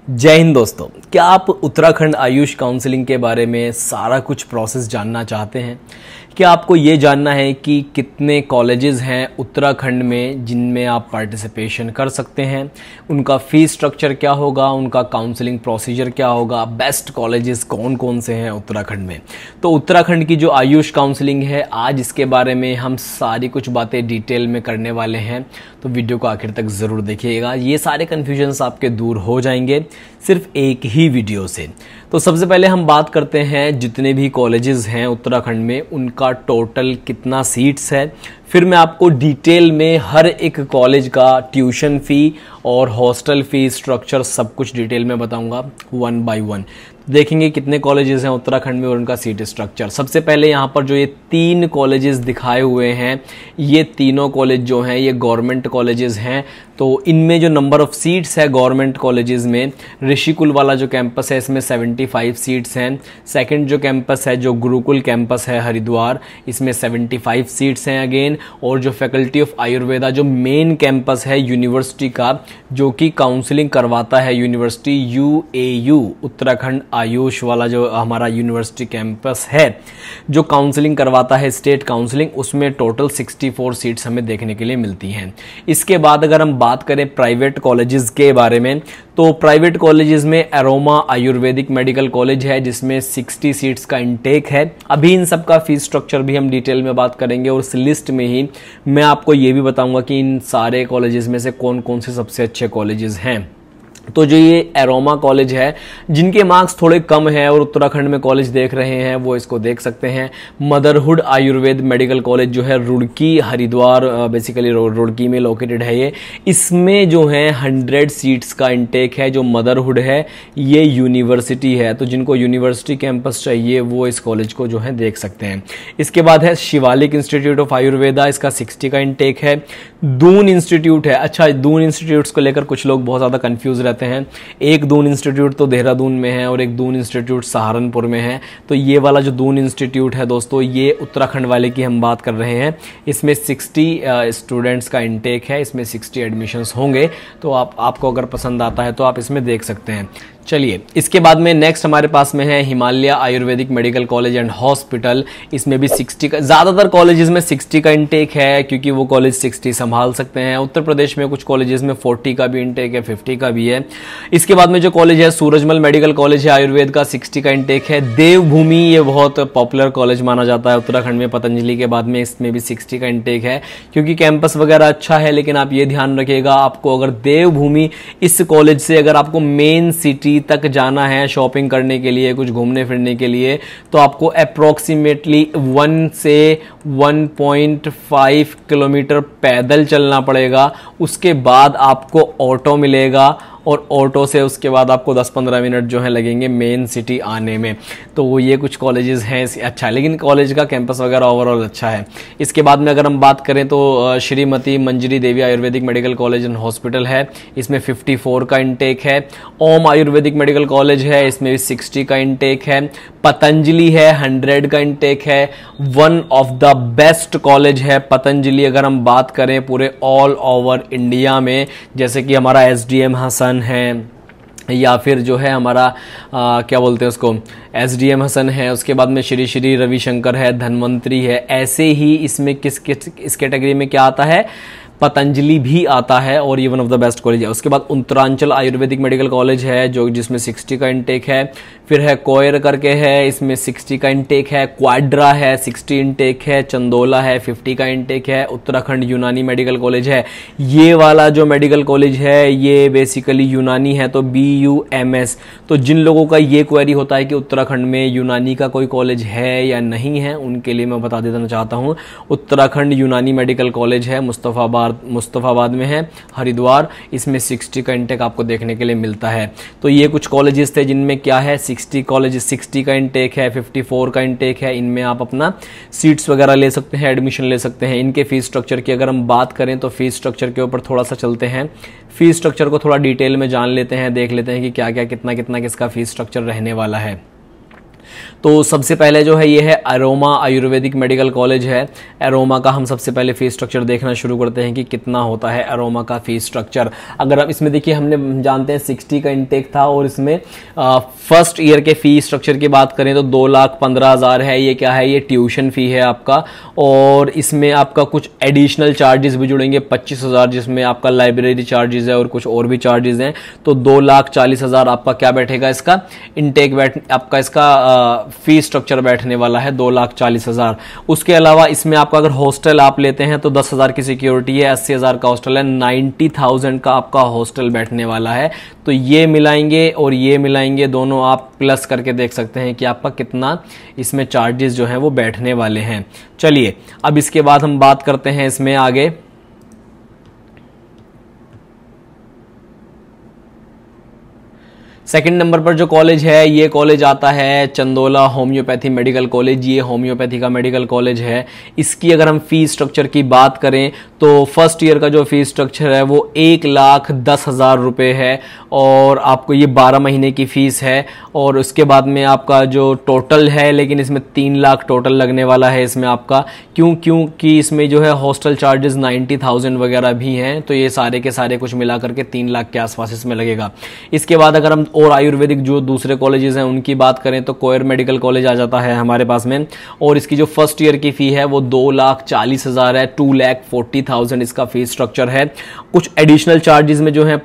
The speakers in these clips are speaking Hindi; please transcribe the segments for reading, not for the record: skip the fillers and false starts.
जय हिंद दोस्तों। क्या आप उत्तराखंड आयुष काउंसलिंग के बारे में सारा कुछ प्रोसेस जानना चाहते हैं? क्या आपको ये जानना है कि कितने कॉलेजेस हैं उत्तराखंड में जिनमें आप पार्टिसिपेशन कर सकते हैं, उनका फ़ीस स्ट्रक्चर क्या होगा, उनका काउंसलिंग प्रोसीजर क्या होगा, बेस्ट कॉलेजेस कौन कौन से हैं उत्तराखंड में? तो उत्तराखंड की जो आयुष काउंसलिंग है, आज इसके बारे में हम सारी कुछ बातें डिटेल में करने वाले हैं, तो वीडियो को आखिर तक ज़रूर देखिएगा। ये सारे कन्फ्यूजन्स आपके दूर हो जाएंगे सिर्फ एक ही वीडियो से। तो सबसे पहले हम बात करते हैं जितने भी कॉलेजेस हैं उत्तराखंड में उनका टोटल कितना सीट्स है। फिर मैं आपको डिटेल में हर एक कॉलेज का ट्यूशन फ़ी और हॉस्टल फ़ी स्ट्रक्चर सब कुछ डिटेल में बताऊंगा वन बाय वन। देखेंगे कितने कॉलेजेस हैं उत्तराखंड में और उनका सीट स्ट्रक्चर। सबसे पहले यहाँ पर जो ये 3 कॉलेजेस दिखाए हुए हैं, ये तीनों कॉलेज जो हैं ये गवर्नमेंट कॉलेजेस हैं। तो इनमें जो नंबर ऑफ सीट्स है गवर्नमेंट कॉलेजेस में, ऋषिकुल वाला जो कैंपस है इसमें 75 सीट्स हैं। सेकंड जो कैंपस है जो गुरुकुल कैंपस है हरिद्वार, इसमें 75 सीट्स हैं अगेन। और जो फैकल्टी ऑफ आयुर्वेदा जो मेन कैंपस है यूनिवर्सिटी का, जो कि काउंसलिंग करवाता है यूनिवर्सिटी UAU उत्तराखंड आयुष वाला जो हमारा यूनिवर्सिटी कैंपस है जो काउंसलिंग करवाता है स्टेट काउंसलिंग, उसमें टोटल 64 सीट्स हमें देखने के लिए मिलती हैं। इसके बाद अगर हम बात करें प्राइवेट कॉलेजेस के बारे में, तो प्राइवेट कॉलेजेस में एरोमा आयुर्वेदिक मेडिकल कॉलेज है जिसमें 60 सीट्स का इंटेक है। अभी इन सब का फीस स्ट्रक्चर भी हम डिटेल में बात करेंगे और इस लिस्ट में ही मैं आपको ये भी बताऊंगा कि इन सारे कॉलेजेस में से कौन कौन से सबसे अच्छे कॉलेजेस हैं। तो जो ये एरोमा कॉलेज है, जिनके मार्क्स थोड़े कम हैं और उत्तराखंड में कॉलेज देख रहे हैं वो इसको देख सकते हैं। मदरहुड आयुर्वेद मेडिकल कॉलेज जो है रुड़की हरिद्वार, बेसिकली रुड़की में लोकेटेड है ये। इसमें जो है 100 सीट्स का इंटेक है। जो मदरहुड है ये यूनिवर्सिटी है, तो जिनको यूनिवर्सिटी कैंपस चाहिए वो इस कॉलेज को जो है देख सकते हैं। इसके बाद है शिवालिक इंस्टीट्यूट ऑफ आयुर्वेदा, इसका 60 का इंटेक है। दून इंस्टीट्यूट है। अच्छा, दून इंस्टीट्यूट्स को लेकर कुछ लोग बहुत ज़्यादा कन्फ्यूज रहते हैं। एक दून इंस्टीट्यूट तो देहरादून में है और एक दून इंस्टीट्यूट सहारनपुर में है। तो ये वाला जो दून इंस्टीट्यूट है दोस्तों, ये उत्तराखंड वाले की हम बात कर रहे हैं। इसमें 60 स्टूडेंट्स का इंटेक है, इसमें 60 एडमिशन्स होंगे। तो आपको अगर पसंद आता है तो आप इसमें देख सकते हैं। चलिए, इसके बाद में नेक्स्ट हमारे पास में है Himalaya Ayurvedic medical college and hospital. इसमें भी 60 का, ज़्यादातर कॉलेजेस में 60 का इंटेक है क्योंकि वो कॉलेज 60 संभाल सकते हैं। उत्तर प्रदेश में कुछ कॉलेजेस में 40 का भी इंटेक है, 50 का भी है। इसके बाद में जो कॉलेज है सूरजमल मेडिकल कॉलेज है आयुर्वेद का, 60 का इंटेक है। देवभूमि, ये बहुत पॉपुलर कॉलेज माना जाता है उत्तराखंड में पतंजलि के बाद में, इसमें भी 60 का इंटेक है क्योंकि कैंपस वगैरह अच्छा है। लेकिन आप ये ध्यान रखिएगा, आपको अगर देवभूमि इस कॉलेज से अगर आपको मेन सिटी तक जाना है शॉपिंग करने के लिए, कुछ घूमने फिरने के लिए, तो आपको अप्रोक्सीमेटली 1 से 1.5 किलोमीटर पैदल चलना पड़ेगा। उसके बाद आपको ऑटो मिलेगा और ऑटो से उसके बाद आपको 10-15 मिनट जो है लगेंगे मेन सिटी आने में। तो ये कुछ कॉलेजेस हैं अच्छा, लेकिन कॉलेज का कैंपस वगैरह ओवरऑल अच्छा है। इसके बाद में अगर हम बात करें तो Shrimati Manjari Devi Ayurvedic medical college and hospital है, इसमें 54 का इंटेक है। ओम आयुर्वेदिक मेडिकल कॉलेज है, इसमें भी 60 का इंटेक है। पतंजलि है, 100 का इंटेक है। One of the best college है पतंजलि अगर हम बात करें पूरे ऑल ओवर इंडिया में, जैसे कि हमारा SDM हसन है या फिर जो है हमारा क्या बोलते हैं उसको, SDM हसन है। उसके बाद में श्री श्री रविशंकर है, धन्वंतरी है। ऐसे ही इसमें इस कैटेगरी में क्या आता है, पतंजलि भी आता है और ये one of the best college है। उसके बाद उत्तरांचल आयुर्वेदिक मेडिकल कॉलेज है जो जिसमें 60 का इंटेक है। फिर है कोयर करके है, इसमें 60 का इंटेक है। क्वाड्रा है, 60 इंटेक है। चंदोला है, 50 का इंटेक है। उत्तराखंड यूनानी मेडिकल कॉलेज है, ये वाला जो मेडिकल कॉलेज है ये बेसिकली यूनानी है, तो BUMS। तो जिन लोगों का ये क्वेरी होता है कि उत्तराखंड में यूनानी का कोई कॉलेज है या नहीं है, उनके लिए मैं बता देना चाहता हूँ, उत्तराखंड यूनानी मेडिकल कॉलेज है, मुस्तफाबाद में है, हरिद्वार। इसमें 60 का इंटेक आपको देखने के लिए मिलता है। तो ये कुछ कॉलेजेस थे जिनमें क्या है 60 कॉलेज 60 का इंटेक है, 54 का इंटेक है। इनमें आप अपना सीट्स वगैरह ले सकते हैं, एडमिशन ले सकते हैं। इनके फीस स्ट्रक्चर की अगर हम बात करें तो फीस स्ट्रक्चर के ऊपर थोड़ा सा चलते हैं। फीस स्ट्रक्चर को थोड़ा डिटेल में जान लेते हैं, देख लेते हैं कि क्या क्या कितना कितना किसका फीस स्ट्रक्चर रहने वाला है। तो सबसे पहले जो है ये है अरोमा आयुर्वेदिक मेडिकल कॉलेज है। अरोमा का हम सबसे पहले फीस स्ट्रक्चर देखना शुरू करते हैं कि कितना होता है अरोमा का फीस स्ट्रक्चर। अगर आप इसमें देखिए, हमने जानते हैं 60 का इंटेक था और इसमें फर्स्ट ईयर के फीस स्ट्रक्चर की बात करें तो 2,15,000 है। ये क्या है, ये ट्यूशन फी है आपका, और इसमें आपका कुछ एडिशनल चार्जेस भी जुड़ेंगे 25,000, जिसमें आपका लाइब्रेरी चार्जेस है और कुछ और भी चार्जेस हैं। तो 2,40,000 आपका क्या बैठेगा, इसका इंटेक आपका इसका फीस स्ट्रक्चर बैठने वाला है 2,40,000। उसके अलावा इसमें आपका अगर हॉस्टल आप लेते हैं तो 10,000 की सिक्योरिटी है, 80,000 का हॉस्टल है, 90,000 का आपका हॉस्टल बैठने वाला है। तो ये मिलाएंगे और ये मिलाएंगे, दोनों आप प्लस करके देख सकते हैं कि आपका कितना इसमें चार्जेस जो हैं वो बैठने वाले हैं। चलिए अब इसके बाद हम बात करते हैं इसमें आगे। सेकंड नंबर पर जो कॉलेज है, ये कॉलेज आता है चंदोला होम्योपैथी मेडिकल कॉलेज। ये होम्योपैथी का मेडिकल कॉलेज है। इसकी अगर हम फीस स्ट्रक्चर की बात करें तो फर्स्ट ईयर का जो फीस स्ट्रक्चर है वो 1,10,000 रुपये है, और आपको ये 12 महीने की फीस है। और उसके बाद में आपका जो टोटल है, लेकिन इसमें 3 लाख टोटल लगने वाला है इसमें आपका, क्योंकि इसमें जो है हॉस्टल चार्जेस 90,000 वगैरह भी हैं। तो ये सारे के सारे कुछ मिला करके 3 लाख के आसपास इसमें लगेगा। इसके बाद अगर हम और आयुर्वेदिक जो दूसरे कॉलेजेस हैं उनकी बात करें तो कोयर मेडिकल कॉलेज आ जाता है हमारे पास में, और इसकी जो फर्स्ट ईयर की फी है वो 2,40,000 है, 2,40,000 इसका फीस स्ट्रक्चर है। कुछ एडिशनल चार्जेस में जो है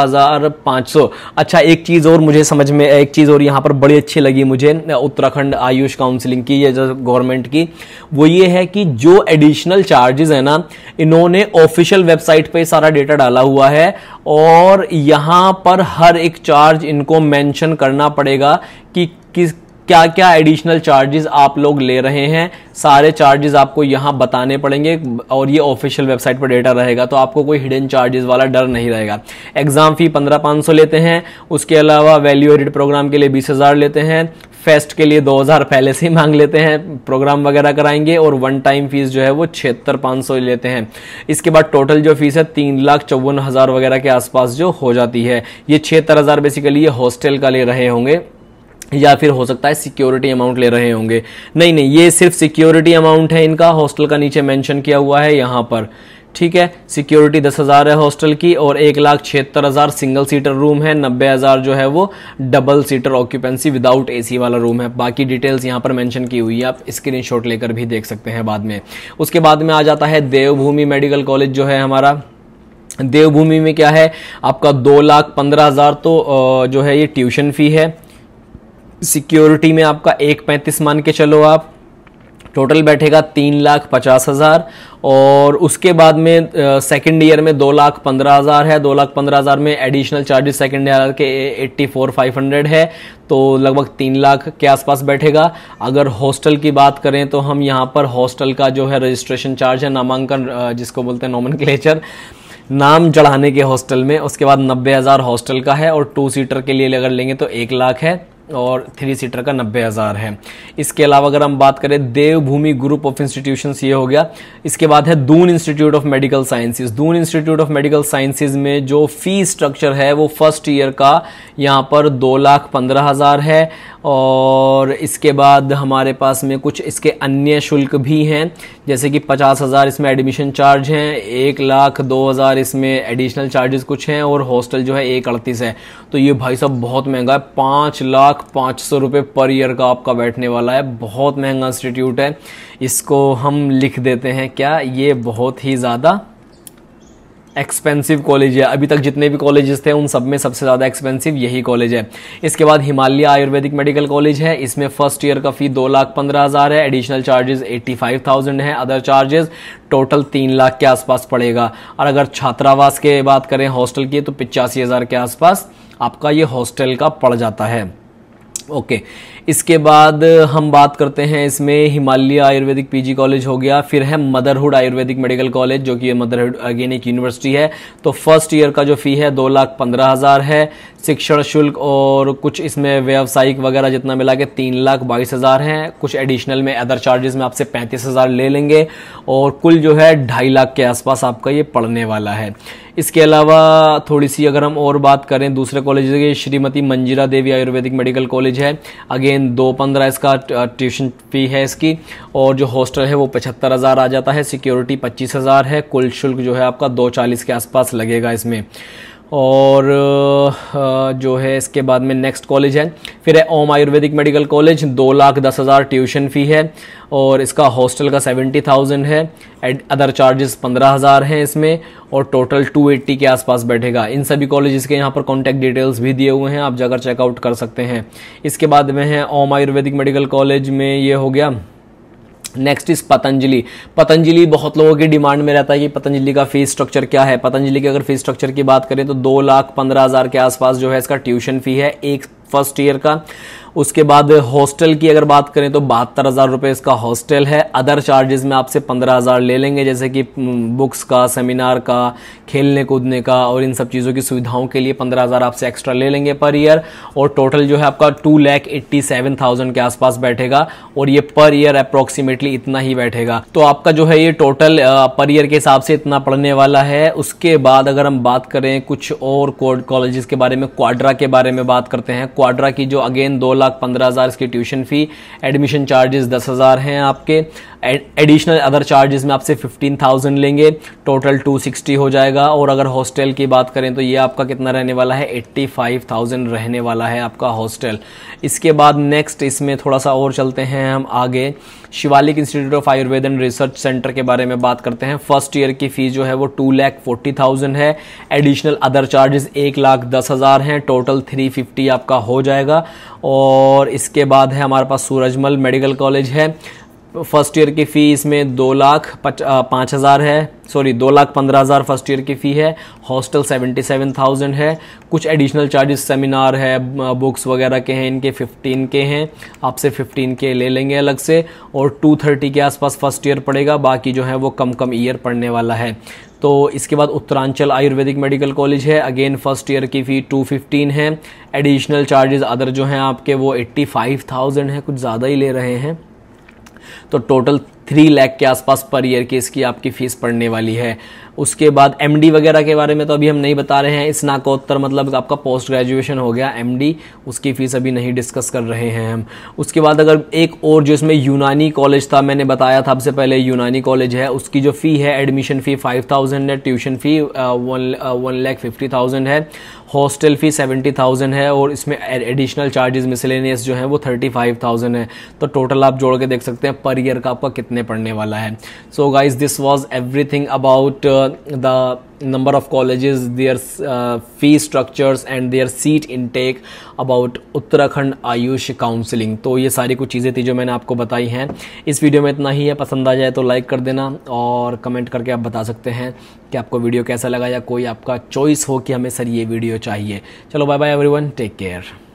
15,500। अच्छा, एक चीज और मुझे समझ में, एक चीज और यहाँ पर बड़ी अच्छी लगी मुझे उत्तराखंड आयुष काउंसिलिंग की, ये जो गवर्नमेंट की, वो ये है कि जो एडिशनल चार्जेस है ना, इन्होंने ऑफिशियल वेबसाइट पे सारा डेटा डाला हुआ है, और यहां पर हर एक चार्ज इनको मेंशन करना पड़ेगा कि किस क्या क्या एडिशनल चार्जेस आप लोग ले रहे हैं। सारे चार्जेस आपको यहां बताने पड़ेंगे, और ये ऑफिशियल वेबसाइट पर डेटा रहेगा, तो आपको कोई हिडन चार्जेस वाला डर नहीं रहेगा। एग्जाम फी 15,500 लेते हैं। उसके अलावा वैल्यू एडेड प्रोग्राम के लिए 20,000 लेते हैं। फेस्ट के लिए 2,000 पहले से ही मांग लेते हैं, प्रोग्राम वगैरह कराएंगे, और वन टाइम फीस जो है वो 76,500 लेते हैं। इसके बाद टोटल जो फीस है 3,54,000 वगैरह के आसपास जो हो जाती है। ये 76,000 बेसिकली ये हॉस्टल का ले रहे होंगे, या फिर हो सकता है सिक्योरिटी अमाउंट ले रहे होंगे। नहीं, ये सिर्फ सिक्योरिटी अमाउंट है इनका, हॉस्टल का नीचे मेंशन किया हुआ है यहां पर, ठीक है। सिक्योरिटी 10,000 है हॉस्टल की, और 1,76,000 सिंगल सीटर रूम है, 90,000 जो है वो double seater occupancy without AC वाला रूम है। बाकी डिटेल्स यहाँ पर मेंशन की हुई है, आप स्क्रीनशॉट लेकर भी देख सकते हैं बाद में। उसके बाद में आ जाता है देवभूमि मेडिकल कॉलेज जो है हमारा। देवभूमि में क्या है, आपका 2,15,000 तो जो है ये ट्यूशन फी है। सिक्योरिटी में आपका 1,35 मान के चलो आप, टोटल बैठेगा 3,50,000। और उसके बाद में सेकंड ईयर में 2,15,000 है। 2,15,000 में एडिशनल चार्जेस सेकंड ईयर के 84,500 है, तो लगभग 3 लाख के आसपास बैठेगा। अगर हॉस्टल की बात करें तो हम यहाँ पर हॉस्टल का जो है रजिस्ट्रेशन चार्ज है, नामांकन जिसको बोलते हैं नॉमेनक्लेचर, नाम चढ़ाने के हॉस्टल में, उसके बाद 90,000 हॉस्टल का है, और 2 सीटर के लिए अगर लेंगे तो 1 लाख है, और 3 सीटर का 90,000 है। इसके अलावा अगर हम बात करें देवभूमि ग्रुप ऑफ इंस्टीट्यूशंस, ये हो गया। इसके बाद है Doon institute of medical sciences. Doon institute of medical sciences में जो फी स्ट्रक्चर है वो फर्स्ट ईयर का यहाँ पर 2,15,000 है, और इसके बाद हमारे पास में कुछ इसके अन्य शुल्क भी हैं, जैसे कि 50,000 इसमें एडमिशन चार्ज हैं, 1,02,000 इसमें एडिशनल चार्जेस कुछ हैं, और हॉस्टल जो है 1,38 है। तो ये भाई साहब बहुत महंगा है, 5,500 रुपये पर ईयर का आपका बैठने वाला है। बहुत महंगा इंस्टीट्यूट है, इसको हम लिख देते हैं क्या, ये बहुत ही ज़्यादा एक्सपेंसिव कॉलेज है। अभी तक जितने भी कॉलेजेस थे उन सब में सबसे ज़्यादा एक्सपेंसिव यही कॉलेज है। इसके बाद हिमालय आयुर्वेदिक मेडिकल कॉलेज है। इसमें फर्स्ट ईयर का फी 2,15,000 है, एडिशनल चार्जेस 85,000 है, अदर चार्जेस टोटल 3 लाख के आसपास पड़ेगा। और अगर छात्रावास के बात करें हॉस्टल की तो 85,000 के आसपास आपका ये हॉस्टल का पड़ जाता है। ओके, इसके बाद हम बात करते हैं इसमें हिमालय आयुर्वेदिक पीजी कॉलेज हो गया। फिर है मदरहुड आयुर्वेदिक मेडिकल कॉलेज, जो कि मदरहुड अगेन एक यूनिवर्सिटी है। तो फर्स्ट ईयर का जो फी है 2,15,000 है। शिक्षण शुल्क और कुछ इसमें व्यावसायिक वगैरह जितना मिला के 3,22,000 है। कुछ एडिशनल में अदर चार्जेस में आपसे 35,000 ले लेंगे, और कुल जो है 2.5 लाख के आसपास आपका ये पड़ने वाला है। इसके अलावा थोड़ी सी अगर हम और बात करें दूसरे कॉलेज की, श्रीमती मंजिरा देवी आयुर्वेदिक मेडिकल कॉलेज है। अगेन अगेन 215 इसका ट्यूशन फी है इसकी, और जो हॉस्टल है वो 75,000 आ जाता है, सिक्योरिटी 25,000 है, कुल शुल्क जो है आपका 240 के आसपास लगेगा इसमें। और जो है इसके बाद में नेक्स्ट कॉलेज है, फिर है Om Ayurvedic medical college, 2,10,000 tuition fee है, और इसका हॉस्टल का 70,000 है, अदर चार्जेस 15,000 हैं इसमें, और टोटल 280 के आसपास बैठेगा। इन सभी कॉलेजेस के यहाँ पर कॉन्टैक्ट डिटेल्स भी दिए हुए हैं, आप जाकर चेकआउट कर सकते हैं। इसके बाद में है ओम आयुर्वेदिक मेडिकल कॉलेज में ये हो गया। Next is Patanjali. पतंजलि बहुत लोगों की डिमांड में रहता है कि पतंजलि का फीस स्ट्रक्चर क्या है। पतंजलि की अगर फीस स्ट्रक्चर की बात करें तो 2,15,000 के आसपास जो है इसका ट्यूशन फी है एक फर्स्ट ईयर का। उसके बाद हॉस्टल की अगर बात करें तो 72,000 रुपये इसका हॉस्टल है। अदर चार्जेस में आपसे 15,000 ले लेंगे, जैसे कि बुक्स का, सेमिनार का, खेलने कूदने का और इन सब चीज़ों की सुविधाओं के लिए 15,000 आपसे एक्स्ट्रा ले लेंगे पर ईयर, और टोटल जो है आपका 2,87,000 के आसपास बैठेगा, और ये पर ईयर अप्रोक्सीमेटली इतना ही बैठेगा। तो आपका जो है ये टोटल पर ईयर के हिसाब से इतना पड़ने वाला है। उसके बाद अगर हम बात करें कुछ और कॉलेजेस के बारे में, क्वाड्रा के बारे में बात करते हैं। क्वाड्रा की जो अगेन 2,15,000 इसकी ट्यूशन फी, एडमिशन चार्जेस 10,000 हैं आपके, एडिशनल अदर चार्जेस में आपसे 15,000 लेंगे, टोटल 260 हो जाएगा। और अगर हॉस्टल की बात करें तो ये आपका कितना रहने वाला है, 85,000 रहने वाला है आपका हॉस्टल। इसके बाद नेक्स्ट इसमें थोड़ा सा और चलते हैं हम आगे, Shivalik institute of Ayurveda and research centre के बारे में बात करते हैं। फर्स्ट ईयर की फीस जो है वो 2,40,000 है, एडिशनल अदर चार्जेस 1,10,000 हैं, टोटल 350 आपका हो जाएगा। और इसके बाद है हमारे पास सूरजमल मेडिकल कॉलेज है। फर्स्ट ईयर की फी इसमें 2,05,000 है, सॉरी 2,15,000 फर्स्ट ईयर की फ़ी है, हॉस्टल 77,000 है, कुछ एडिशनल चार्जेस सेमिनार है, बुक्स वगैरह के हैं, इनके 15 के हैं, आपसे 15 के ले लेंगे अलग से, और 230 के आसपास फर्स्ट ईयर पड़ेगा, बाकी जो है वो कम ईयर पड़ने वाला है। तो इसके बाद उत्तरांचल आयुर्वेदिक मेडिकल कॉलेज है, अगेन फर्स्ट ईयर की फ़ी 215 है, एडिशनल चार्जेस अदर जो हैं आपके वो 85,000 है, कुछ ज़्यादा ही ले रहे हैं, तो टोटल 3 लाख के आसपास पर ईयर की इसकी आपकी फीस पड़ने वाली है। उसके बाद एमडी वगैरह के बारे में तो अभी हम नहीं बता रहे हैं, स्नातकोत्तर मतलब आपका पोस्ट ग्रेजुएशन हो गया एमडी, उसकी फीस अभी नहीं डिस्कस कर रहे हैं हम। उसके बाद अगर एक और जो इसमें यूनानी कॉलेज था, मैंने बताया था आपसे पहले यूनानी कॉलेज है, उसकी जो फ़ी है एडमिशन फ़ी 5,000 है, ट्यूशन फ़ी 1,50,000 है, हॉस्टल फ़ी 70,000 है, और इसमें एडिशनल चार्जेस मिसलेनियस जो है वो 35,000 है। तो टोटल आप जोड़ के देख सकते हैं पर ईयर का आपका कितने पड़ने वाला है। So guys this was everything about the number of colleges, their fee structures and their seat intake about Uttarakhand AYUSH counselling. तो ये सारी कुछ चीज़ें थी जो मैंने आपको बताई हैं। इस वीडियो में इतना ही है, पसंद आ जाए तो लाइक कर देना, और कमेंट करके आप बता सकते हैं कि आपको वीडियो कैसा लगा, या कोई आपका चॉइस हो कि हमें सर ये वीडियो चाहिए। चलो bye bye everyone, take care.